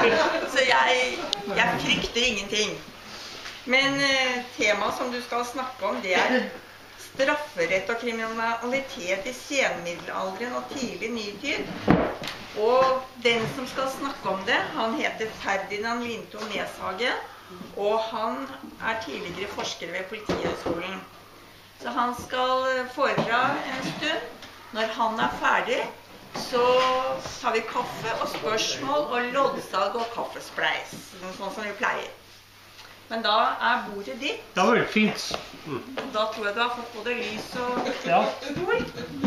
Så jeg frykter ingenting. Men temaet som du skal snakke om, det strafferett og kriminalitet i senmiddelalderen og tidlig nytid. Og den som skal snakke om det, han heter Ferdinand Linto Neshage, og han tidligere forsker ved Politihøgskolen. Så han skal foredra en stund. Når han ferdig, så tar vi kaffe og spørsmål og loddsalg og kaffespleis, sånn som vi pleier. Men da bordet ditt. Det var veldig fint. Da tror jeg du har fått både lys og stol.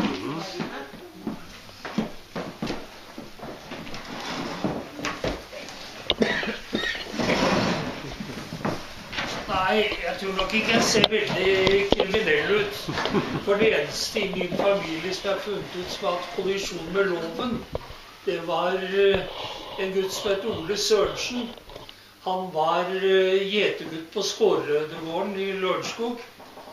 Nei, jeg tror nok ikke jeg ser veldig kriminell ut. For det eneste i min familie som jeg har funnet ut som har hatt kollisjon med loven, det var en gutt som het Ole Sørensen. Han var gjetergutt på Skårrødegården i Lørenskog,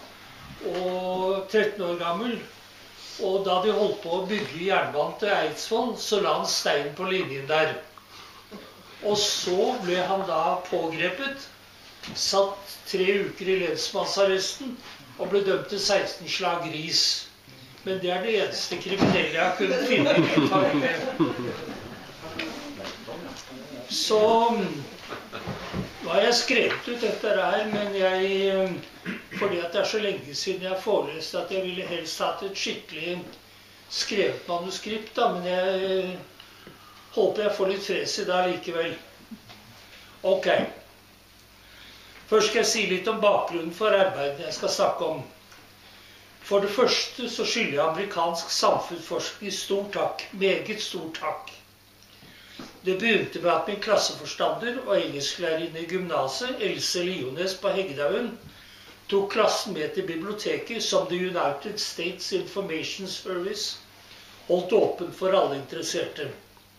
og 13 år gammel. Og da de holdt på å bygge jernbanen til Eidsvoll, så la han stein på linjen der. Og så ble han da pågrepet, satt 3 uker i lensmannsarresten og ble dømt til 16 slag gris. Men det det eneste kriminelle jeg har kunnet finne i min familie. Så nå har jeg skrevet ut dette her, men fordi at det så lenge siden jeg foreleste at jeg ville helst hatt et skikkelig skrevet manuskript, da, men jeg håper jeg får litt fres i dag likevel. Ok. Først skal jeg si litt om bakgrunnen for arbeidet jeg skal snakke om. For det første så skylder jeg amerikansk samfunnsforskning stor takk, meget stor takk. Det begynte med at min klasseforstander og engelsklærerinne i gymnaset, Else Liones på Hegdehaugen, tok klassen med til biblioteket som The United States Information Service holdt åpent for alle interesserte.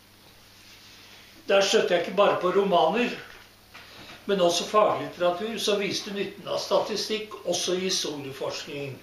Der støtte jeg ikke bare på romaner, men også faglitteratur som viste nytten av statistikk, også i historieforskningen.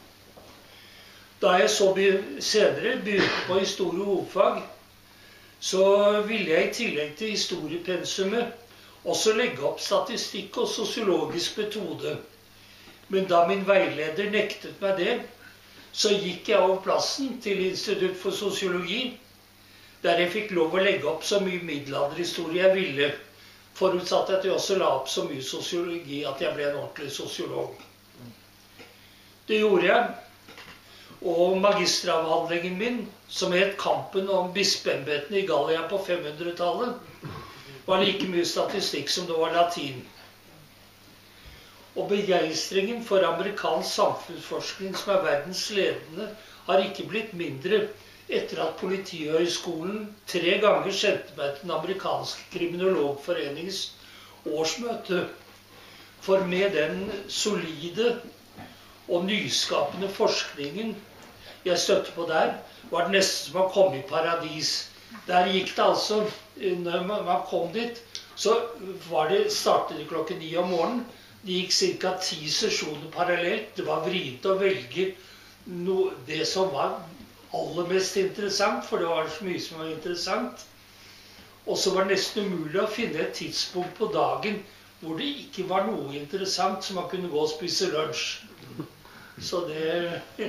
Da jeg så senere begynte på historie og hovedfag, så ville jeg i tillegg til historiepensumet også legge opp statistikk og sosiologisk metode. Men da min veileder nektet meg det, så gikk jeg over plassen til Institutt for sosiologi, der jeg fikk lov å legge opp så mye middelalderhistorie jeg ville, forutsatt at jeg også la opp så mye sosiologi at jeg ble en ordentlig sosiolog. Det gjorde jeg, og magisteravhandlingen min, som het Kampen om bispeembetene i Gallia på 500-tallet, var like mye statistikk som det var latin. Og begeistringen for amerikansk samfunnsforskning, som verdens ledende, har ikke blitt mindre etter at Politihøgskolen 3 ganger sendte meg til den amerikanske kriminologforeningens årsmøte. For med den solide og nyskapende forskningen jeg støtte på der, var det nesten som å komme i paradis. Der gikk det altså, når man kom dit, så startet det klokken 9 om morgenen. Det gikk ca. 10 sesjoner parallelt. Det var vrient å velge det som var aller mest interessant, for det var så mye som var interessant. Og så var det nesten umulig å finne et tidspunkt på dagen hvor det ikke var noe interessant som man kunne gå og spise lunsj. Så det...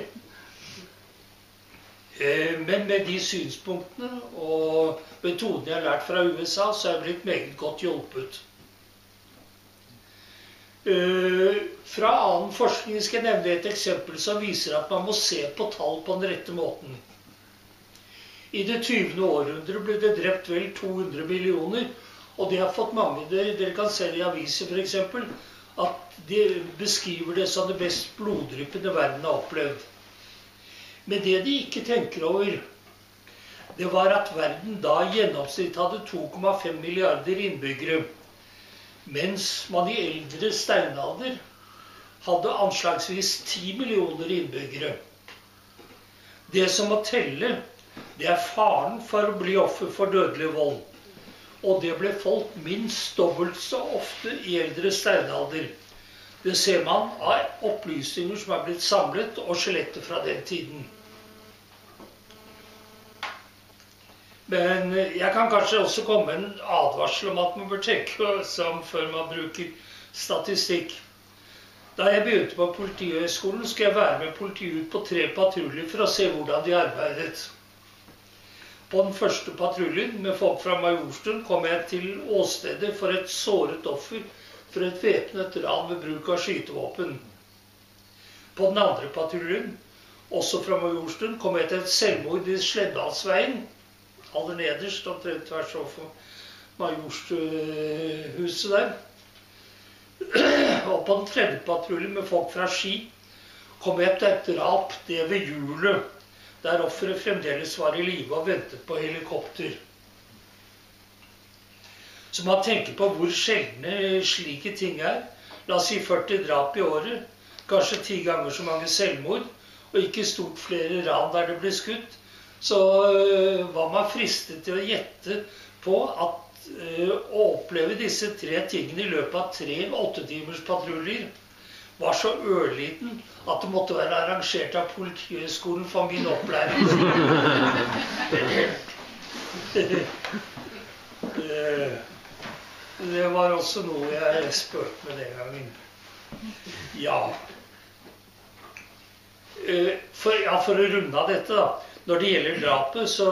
Men med de synspunktene og metodene jeg har lært fra USA, så er jeg blitt meget godt hjulpet. Fra annen forskning skal jeg nevne et eksempel som viser at man må se på tall på den rette måten. I det 20. århundre ble det drept vel 200 millioner, og de har fått mange, dere kan se det i aviser for eksempel, at de beskriver det som det best bloddryppende verden har opplevd. Men det de ikke tenker over, det var at verden da i gjennomsnitt hadde 2,5 milliarder innbyggere, mens man i eldre steinalder hadde anslagsvis 10 millioner innbyggere. Det som må telle, det faren for å bli offer for dødelig vold. Og det ble folk minst dobbelt så ofte i eldre steinalder. Det ser man av opplysninger som blitt samlet og skjeletter fra den tiden. Men jeg kan kanskje også komme med en advarsel om at man bør tenke seg om før man bruker statistikk. Da jeg begynte på Politihøgskolen, skulle jeg være med politiet ut på 3 patruljer for å se hvordan de arbeidet. På den første patruljen med folk fra Majorstuen kom jeg til åstedet for et såret offer for et væpnet ran ved bruk av skytevåpen. På den andre patruljen, også fra Majorstuen, kom jeg til et selvmord i Sleddalsveien, aller nederst, omtrent tvers overfor Majorstuhuset der. Og på den tredje patruljen med folk fra Ski kom jeg til et drap, det ved hjulet, der offeret fremdeles var i live og ventet på helikopter. Så man tenker på hvor sjeldne slike ting er. La oss si 40 drap i året, kanskje 10 ganger så mange selvmord, og ikke stort flere ran der det ble skutt. Så var man fristet til å gjette på at å oppleve disse 3 tingene i løpet av 3 8-timers patruljer var så ørliten at det måtte være arrangert av Politihøgskolen for min opplæring. Det var også noe jeg spurte med den gangen. Ja. For å runde av dette da. Når det gjelder drapet, så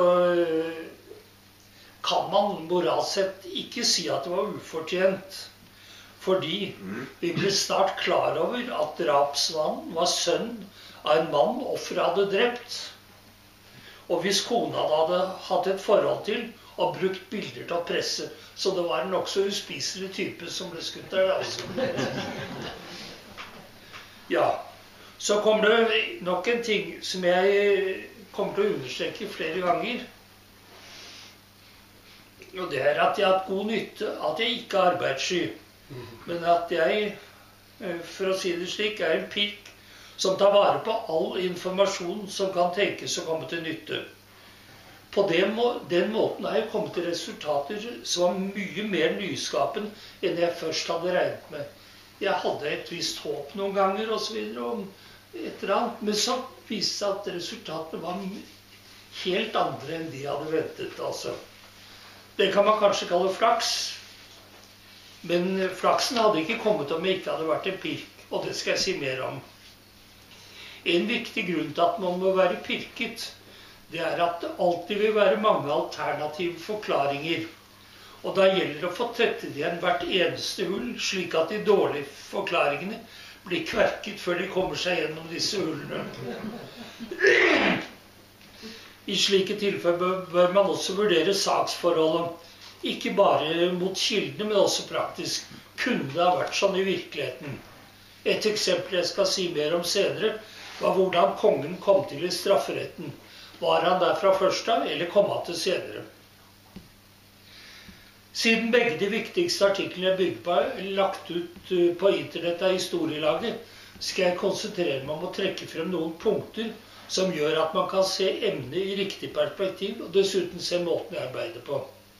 kan man moralt sett ikke si at det var ufortjent. Fordi vi ble snart klar over at drapsmannen var sønn av en mann offeret hadde drept. Og hvis kona hadde hatt et forhold til og brukt bilder til å presse, så det var en nokså uspiselig type som ble skutt der. Altså. Ja, så kom det nok en ting som jeg kommer til å understreke flere ganger. Og det er at jeg har hatt god nytte, at jeg ikke er arbeidssky. Men at jeg, for å si det slik, er en pirk som tar vare på all informasjon som kan tenkes å komme til nytte. På den måten har jeg kommet til resultater som var mye mer nyskapen enn jeg først hadde regnet med. Jeg hadde et visst håp noen ganger og så videre om et eller annet, men så viste seg at resultatene var helt andre enn de hadde ventet. Altså. Det kan man kanskje kalle flaks, men flaksen hadde ikke kommet om jeg ikke hadde vært en pirk, og det skal jeg si mer om. En viktig grunn til at man må være pirket, det er at det alltid vil være mange alternative forklaringer. Og da gjelder det å få tettet igjen hvert eneste hull, slik at de dårlige forklaringene blir kverket før de kommer seg gjennom disse hullene. I slike tilfeller bør man også vurdere saksforholdet, ikke bare mot kildene, men også praktisk. Kunne det ha vært sånn i virkeligheten? Et eksempel jeg skal si mer om senere, var hvordan kongen kom til i strafferetten. Var han der fra først av, eller kom han til senere? Siden begge de viktigste artiklene jeg bygger på er lagt ut på internett av historielaget, skal jeg konsentrere meg om å trekke frem noen punkter som gjør at man kan se emnet i riktig perspektiv, og dessuten se måten jeg arbeider på.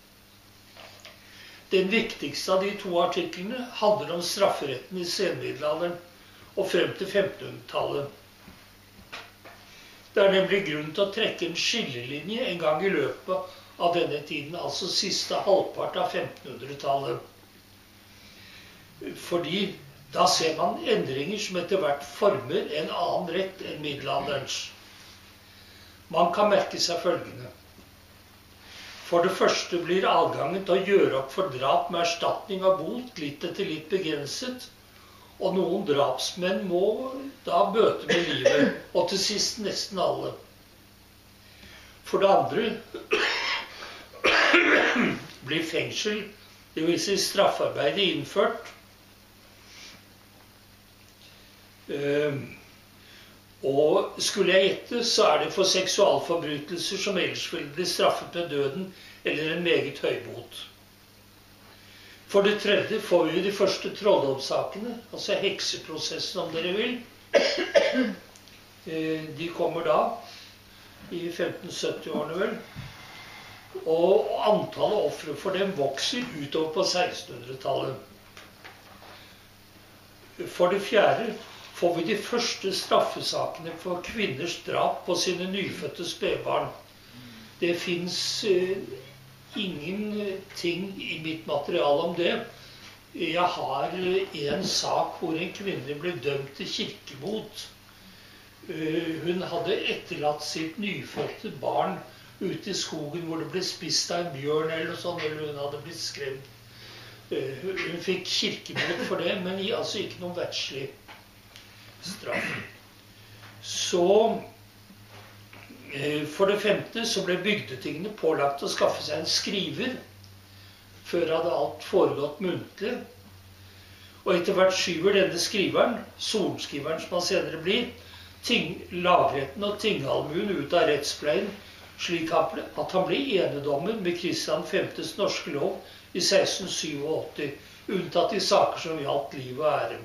Den viktigste av de 2 artiklene handler om strafferetten i senmiddelalderen og frem til 1500-tallet. Det er nemlig grunn til å trekke en skillelinje en gang i løpet av denne tiden, altså siste halvpart av 1500-tallet. Fordi da ser man endringer som etter hvert former en annen rett enn middelalderens. Man kan merke seg følgende. For det første blir adgangen til å gjøre opp for drap med erstatning av bot litt etter litt begrenset, og noen drapsmenn må da bøte med livet, og til sist nesten alle. For det andre blir fengsel, det vil si straffarbeidet, innført. Og skulle jeg gjette, så er det for seksualforbrytelser som ellers vil bli straffet med døden eller en meget høy bot. For det tredje får vi de første trolldomssakene, altså hekseprosessen om dere vil. De kommer da, i 1570-årene vel. Og antallet ofre for dem vokser utover på 1600-tallet. For det fjerde får vi de første straffesakene for kvinners drap på sine nyfødte spedbarn. Det finnes ingenting i mitt materiale om det. Jeg har en sak hvor en kvinne ble dømt til kirkebot. Hun hadde etterlatt sitt nyfødte barn ute i skogen hvor det ble spist av en bjørn eller noe sånt, eller hun hadde blitt skremt. Hun fikk kirkebot for det, men altså ikke noen verdslig straff. Så for det femte så ble bygdetingene pålagt å skaffe seg en skriver. Før hadde alt foregått muntlig. Og etter hvert skyver denne skriveren, sorenskriveren som han senere blir, lagretten og tingallmuen ut av rettspleien, slik at han ble enedommer med Kristian Vs norske lov i 1687, unntatt i saker som gjaldt liv og ære.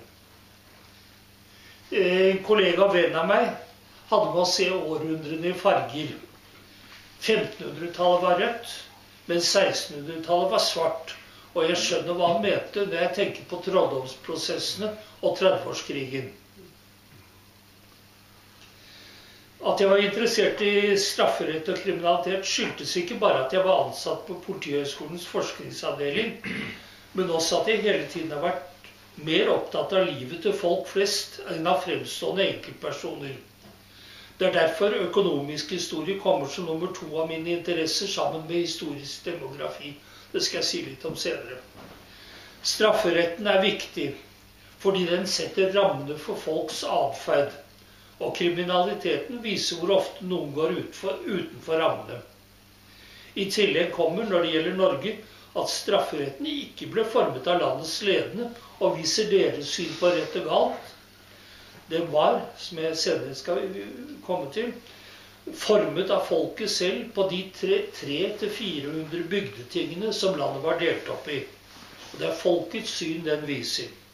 En kollega og venn av meg hadde med å se århundrene i farger. 1500-tallet var rødt, men 1600-tallet var svart. Og jeg skjønner hva han mente når jeg tenker på trolldomsprosessene og 30-årskrigen. At jeg var interessert i strafferett og kriminalitet skyldtes ikke bare at jeg var ansatt på Politihøgskolens forskningsavdeling, men også at jeg hele tiden har vært mer opptatt av livet til folk flest enn av fremstående enkeltpersoner. Det er derfor økonomisk historie kommer som nummer 2 av mine interesser sammen med historisk demografi. Det skal jeg si litt om senere. Strafferetten er viktig fordi den setter rammene for folks atferd. Og kriminaliteten viser hvor ofte noen går utenfor rammene. I tillegg kommer, når det gjelder Norge, at strafferetten ikke ble formet av landets ledende og viser deres syn på rett og galt. Det var, som jeg senere skal komme til, formet av folket selv på de 300-400 bygdetingene som landet var delt opp i. Og det er folkets syn den viser.